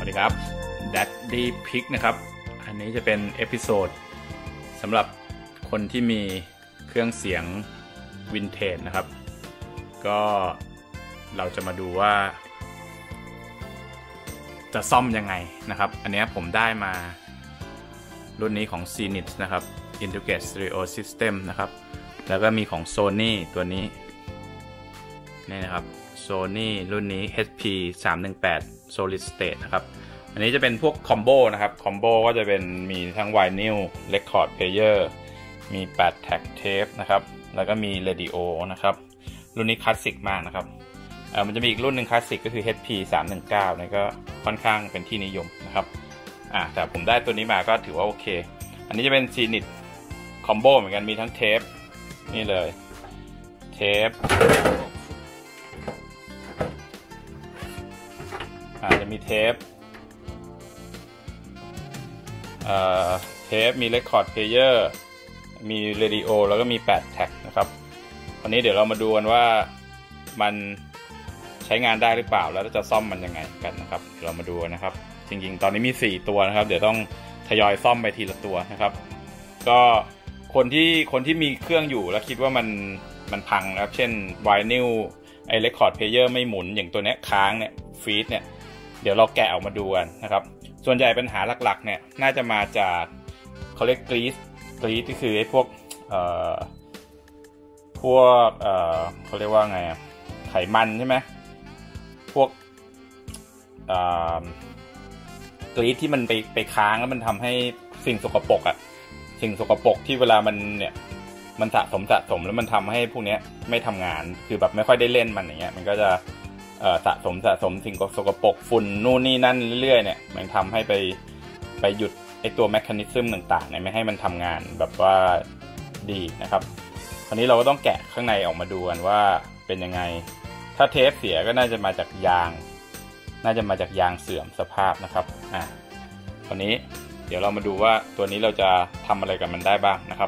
วัสดีครับ Daddy Pick นะครับอันนี้จะเป็นเอพิโซดสำหรับคนที่มีเครื่องเสียงวินเทจนะครับก็เราจะมาดูว่าจะซ่อมยังไงนะครับอันนี้ผมได้มารุ่นนี้ของ Zenith นะครับ Integrated Stereo System นะครับแล้วก็มีของ Sony ตัวนี้นี่นะครับ Sony รุ่นนี้ HP 318 Solid State นะครับอันนี้จะเป็นพวกคอมโบนะครับคอมโบก็จะเป็นมีทั้งไวนิล Record Player มี8 Track Tape นะครับแล้วก็มีเรดิโอนะครับรุ่นนี้คลาสสิกมากนะครับมันจะมีอีกรุ่นหนึ่งคลาสสิกก็คือ HP 319นี่ก็ค่อนข้างเป็นที่นิยมนะครับแต่ผมได้ตัวนี้มาก็ถือว่าโอเคอันนี้จะเป็น Zenith คอมโบเหมือนกันมีทั้งเทปนี่เลยเทปจะมีเทปมี Record Player มี Radio แล้วก็มี8 แท็กนะครับวันนี้เดี๋ยวเรามาดูกันว่ามันใช้งานได้หรือเปล่าแล้วจะซ่อมมันยังไงกันนะครับเรามาดูนะครับจริงๆตอนนี้มี4ตัวนะครับเดี๋ยวต้องทยอยซ่อมไปทีละตัวนะครับก็คนที่มีเครื่องอยู่แล้วคิดว่ามันพังนะครับเช่นไวนิลไอ้ Record Player ไม่หมุนอย่างตัวนี้ค้างเนี่ยฟีดเนี่ยเดี๋ยวเราแกะออกมาดูกันนะครับส่วนใหญ่ปัญหาหลักๆเนี่ยน่าจะมาจากเขาเรียกกรีซที่คือไอ้พวกเขาเรียกว่าไงไขมันใช่ไหมพวกกรีซที่มันไปค้างแล้วมันทำให้สิ่งสกปรกที่เวลามันเนี่ยมันสะสมแล้วมันทำให้พวกนี้ไม่ทำงานคือแบบไม่ค่อยได้เล่นมันอย่างเงี้ยมันก็จะสะสมสิ่งสกปรกฝุ่นนู่นนี่นั่นเรื่อยๆเนี่ยมันทำให้ไปหยุดไอตัวแมคานิซึมต่างๆเนี่ยไม่ให้มันทำงานแบบว่าดีนะครับคราวนี้เราก็ต้องแกะข้างในออกมาดูกันว่าเป็นยังไงถ้าเทปเสียก็น่าจะมาจากยางเสื่อมสภาพนะครับคราวนี้เดี๋ยวเรามาดูว่าตัวนี้เราจะทำอะไรกับมันได้บ้างนะครับ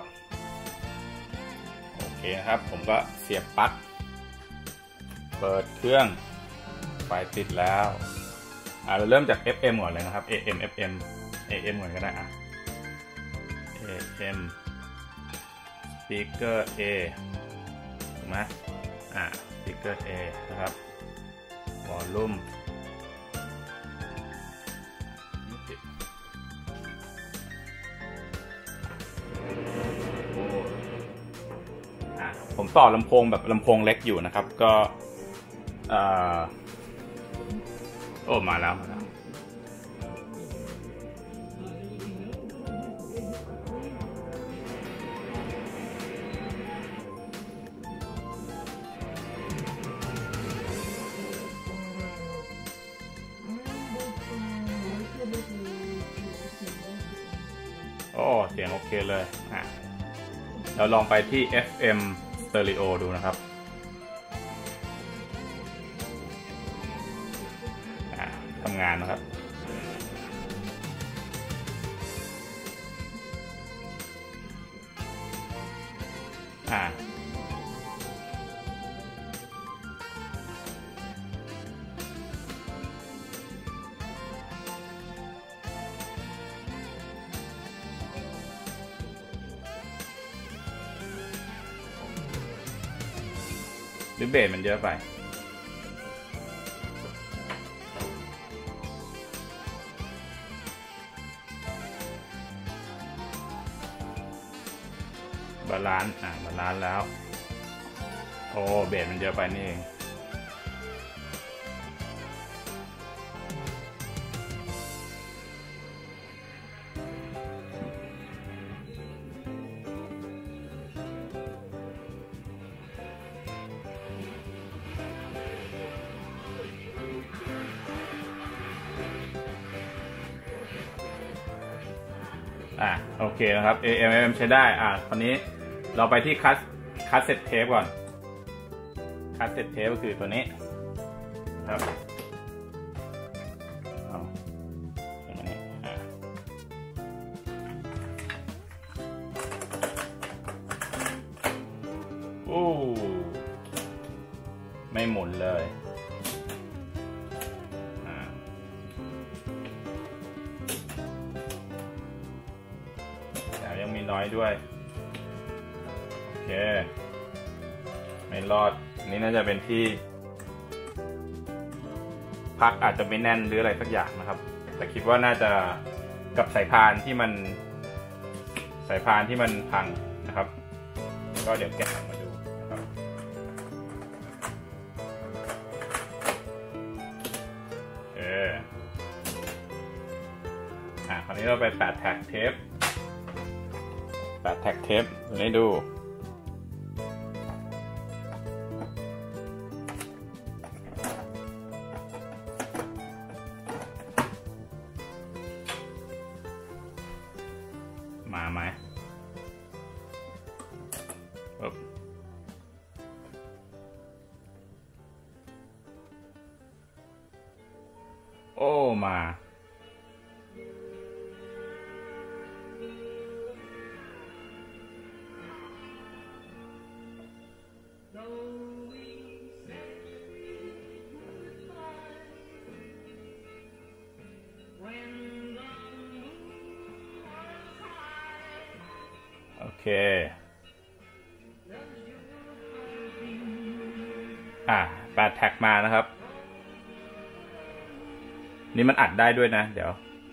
โอเคนะครับผมก็เสียบปลั๊กเปิดเครื่องไฟติดแล้วเราเริ่มจาก FM ก่อนเลยนะครับ AM ก่อนก็ได้AM speaker A ถูกไหมspeaker A นะครับ volume ผมต่อลำโพงแบบลำโพงเล็กอยู่นะครับก็มาแล้วเสียงโอเคเลยเราลองไปที่ FM Stereo ดูนะครับทำงานนะครับหรือเบสมันเยอะไปบาลานซ์แล้วเบสมันเยอะไปนี่เองโอเคนะครับ AM ใช้ได้คราวนี้เราไปที่คัสเซ็ตเทปก่อนคัสเซ็ตเทปก็คือตัวนี้ครับไม่หมุนเลยน้อยด้วยโอเคไม่รอดอันนี้น่าจะเป็นที่พักอาจจะไม่แน่นหรืออะไรสักอย่างนะครับแต่คิดว่าน่าจะกับสายพานที่มันพังนะครับก็เดี๋ยวแกะออกมาดูนะครับคราวนี้เราไปแปะแท็กเทปตัวนี้ดูมาไหมโอ้มาโอเคแปดแท็กมานะครับนี่มันอัดได้ด้วยนะเดี๋ยว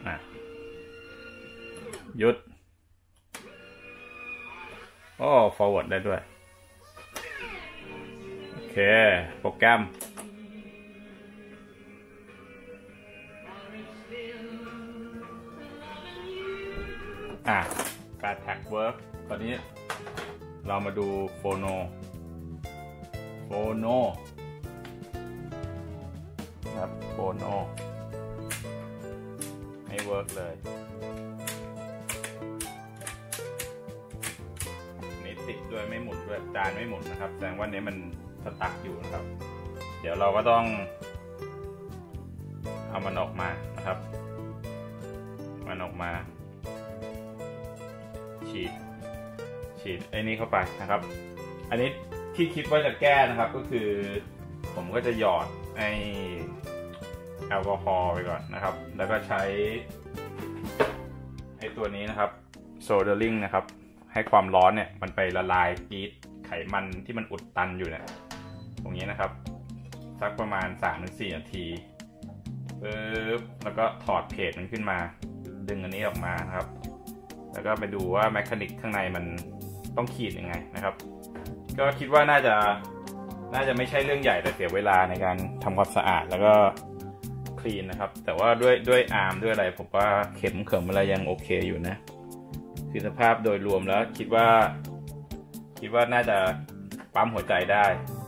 หยุดโอ้ forward ได้ด้วยโอเคโปรแกรมแปดแท็กเวิร์กตอนนี้เรามาดูโฟโนครับโฟโนไม่เวิร์กเลยนี่ติดด้วยไม่หมุนด้วยจานไม่หมุนนะครับแสดงว่านี้มันสตั๊กอยู่นะครับเดี๋ยวเราก็ต้องเอามันออกมานะครับฉีดไอ้นี่เข้าไปนะครับอันนี้ที่คิดว่าจะแก้นะครับก็คือผมก็จะหยอดไอแอลกอฮอล์ไปก่อนนะครับแล้วก็ใช้ไอตัวนี้นะครับโซเดอริงนะครับให้ความร้อนเนี่ยมันไปละลายจี๊ดไขมันที่มันอุดตันอยู่เนี่ยตรงนี้นะครับสักประมาณ 3-4 นาทีแล้วก็ถอดเพจมันขึ้นมาดึงอันนี้ออกมานะครับแล้วก็ไปดูว่าแมคานิกข้างในมันต้องขีดยังไงนะครับก็คิดว่าน่าจะไม่ใช่เรื่องใหญ่แต่เสียเวลาในการทำความสะอาดแล้วก็คลีนนะครับแต่ว่าด้วยอาร์มด้วยอะไรผมว่าเข็มอะไรยังโอเคอยู่นะคือสภาพโดยรวมแล้วคิดว่าน่าจะปั๊มหัวใจได้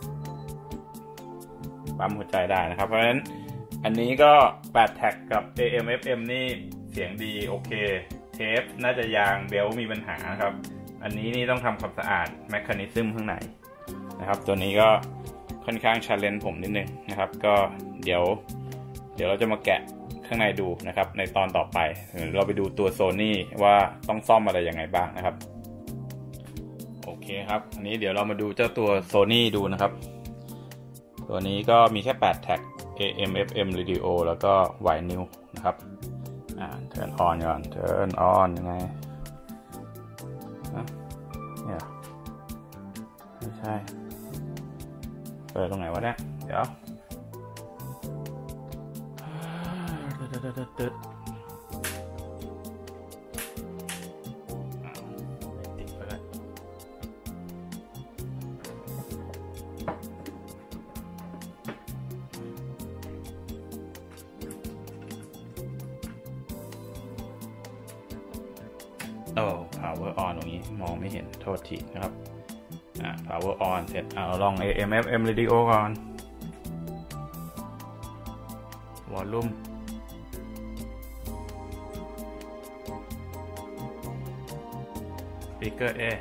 นะครับเพราะฉะนั้นอันนี้ก็8แท็กกับ AM FM นี่เสียงดีโอเคเทปน่าจะยางเบลมีปัญหาครับอันนี้นี่ต้องทำความสะอาดแมคานิซึมข้างในนะครับตัวนี้ก็ค่อนข้าง challenge ผมนิดนึงนะครับก็เดี๋ยวเราจะมาแกะข้างในดูนะครับในตอนต่อไปเราไปดูตัว Sony ว่าต้องซ่อมอะไรยังไงบ้างนะครับโอเคครับอันนี้เดี๋ยวเรามาดูเจ้าตัว Sony ดูนะครับตัวนี้ก็มีแค่8แท็ก AM FM Radio แล้วก็ไวนิลนะครับturn on ก่อน turn on ยังไงเนี่ยไม่ใช่เปิดตรงไหนวะเนี่ยเดี๋ยวติดไปเลยpower on ตรงนี้มองไม่เห็นโทษทีนะครับpower on เสร็จเอาลอง AM FM radio ก่อน volume speaker A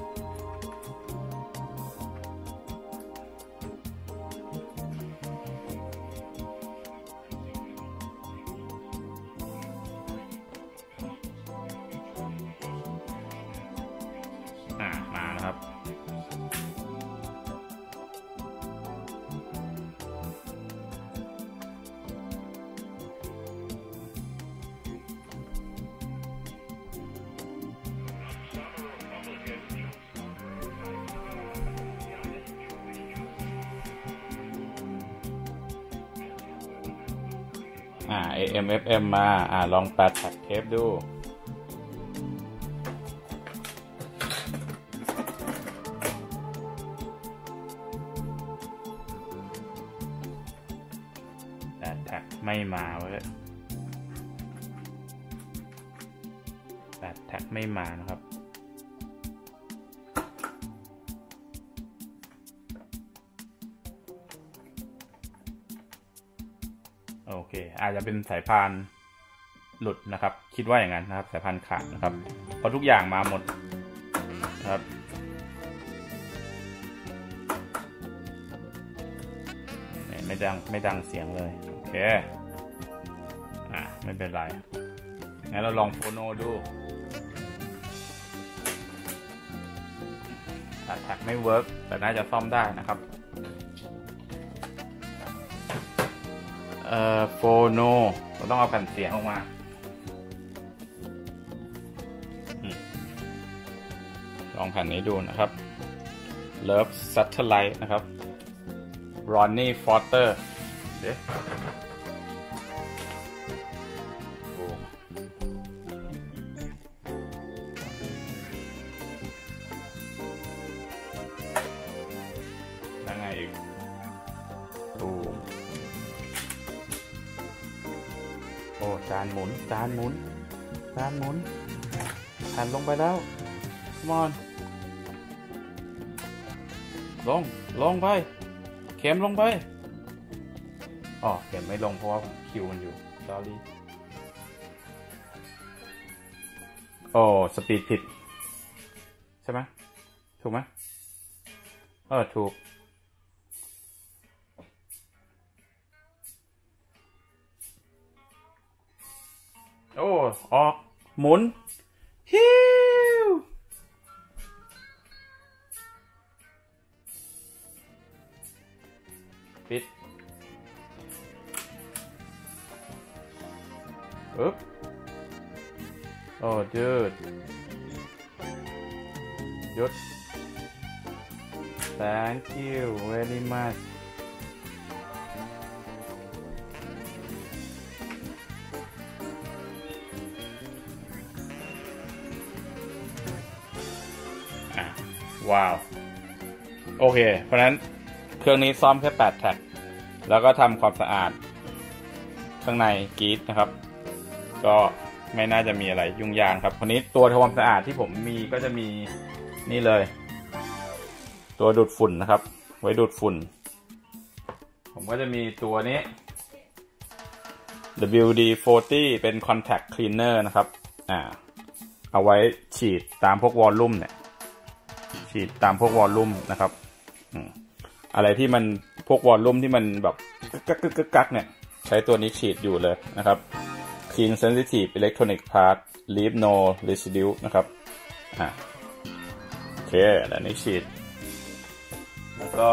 มานะครับ AM FM มาลอง8แท็กเทปดู8แท็กไม่มาเว้ย8แท็กไม่มานะครับโอเคอาจจะเป็นสายพานหลุดนะครับคิดว่าอย่างนั้นนะครับสายพานขาดนะครับเพราะทุกอย่างมาหมดนะครับไม่ดังเสียงเลยโอเคไม่เป็นไรงั้นเราลองโฟโนดูแท็กไม่เวิร์กแต่น่าจะซ่อมได้นะครับโฟโนเราต้องเอาแผ่นเสียงออกมาลองแผ่นนี้ดูนะครับ Love Satellite นะครับ Ronnie Foster เดี๋ยวยังไงอีกโอ้จานหมุนแผ่นลงไปแล้วมอนลงไปเข็มลงไปเข็มไม่ลงเพราะว่าคิวมันอยู่ sorry สปีดผิดใช่ไหมถูกไหมถูกออกหมุนฮิวปิดปึ๊บยืดหยุด thank you very muchว้าวโอเคเพราะนั้นเครื่องนี้ซ่อมแค่8แท็กแล้วก็ทำความสะอาดข้างในกรีดนะครับก็ไม่น่าจะมีอะไรยุ่งยากครับคนนี้ตัวทำความสะอาดที่ผมมีก็จะมีนี่เลยตัวดูดฝุ่นนะครับไว้ดูดฝุ่นผมก็จะมีตัวนี้ WD-40 เป็น Contact Cleaner นะครับเอาไว้ฉีดตามพวกวอลลุ่มเนี่ยฉีดตามพวกวอลลุ่มนะครับอะไรที่มันพวกวอลลุ่มที่มันแบบกักเนี่ยใช้ตัวนี้ฉีดอยู่เลยนะครับ Clean Sensitive Electronic Part Leave No Residue นะครับโอเคแล้วนี้ฉีดแล้วก็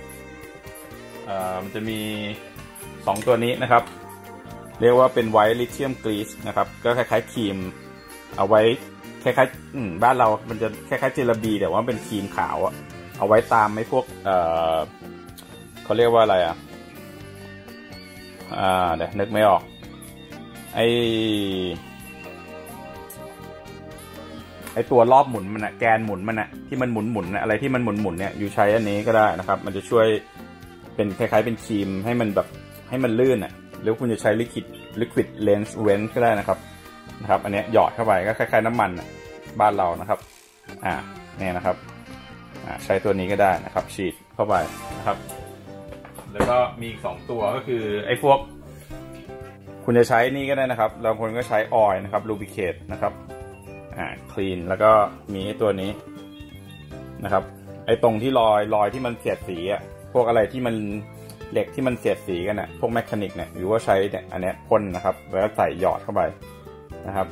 มันจะมี2ตัวนี้นะครับเรียกว่าเป็น White Lithium Grease นะครับก็คล้ายๆครีมเอาไว้คล้ายๆบ้านเรามันจะคล้ายๆเจลาบีแต่ว่าเป็นครีมขาวเอาไว้ตามไอ้พวกเขาเรียกว่าอะไรเดี๋ยวนึกไม่ออกไอ้ตัวรอบหมุนมันแกนหมุนมันที่มันหมุนอะไรที่มันหมุนเนี่ยอยู่ใช้อันนี้ก็ได้นะครับมันจะช่วยเป็นคล้ายๆเป็นครีมให้มันแบบให้มันลื่นหรือคุณจะใช้ liquid lens rinse ก็ได้นะครับอันนี้หยอดเข้าไปก็คล้ายๆน้ำมันบ้านเรานะครับเนี่ยนะครับใช้ตัวนี้ก็ได้นะครับฉีดเข้าไปนะครับแล้วก็มีอีก2ตัวก็คือไอ้พวกคุณจะใช้นี่ก็ได้นะครับบางคนก็ใช้ออยล์นะครับ lubricate นะครับclean แล้วก็มีไอ้ตัวนี้นะครับไอ้ตรงที่รอยที่มันเสียดสีพวกอะไรที่มันเหล็กที่มันเสียดสีกันพวกแมคานิกเนี่ยหรือว่าใช้เนี่ยอันนี้พ่นนะครับแล้วใส่หยอดเข้าไปนะครับ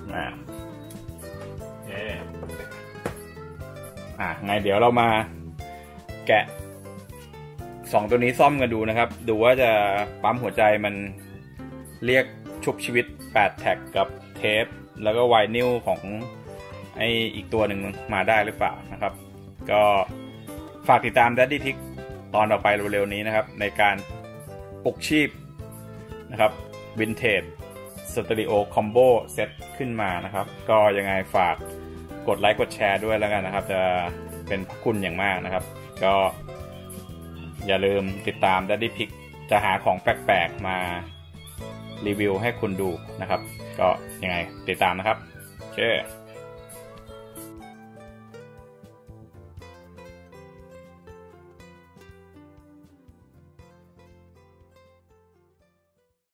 ไงเดี๋ยวเรามาแกะ2ตัวนี้ซ่อมกันดูนะครับดูว่าจะปั๊มหัวใจมันเรียกชุบชีวิต8แท็กกับเทปแล้วก็ไวนิลของไออีกตัวหนึ่งมาได้หรือเปล่านะครับก็ฝากติดตาม Daddy Tick ตอนต่อไปเร็วๆนี้นะครับในการปลุกชีพนะครับวินเทจสเตอริโอคอมโบเซตขึ้นมานะครับก็ยังไงฝากกดไลค์กดแชร์ด้วยแล้วกันนะครับจะเป็นพระคุณอย่างมากนะครับก็อย่าลืมติดตาม Daddy Pick จะหาของแปลกๆมารีวิวให้คุณดูนะครับก็ยังไงติดตามนะครับโอเค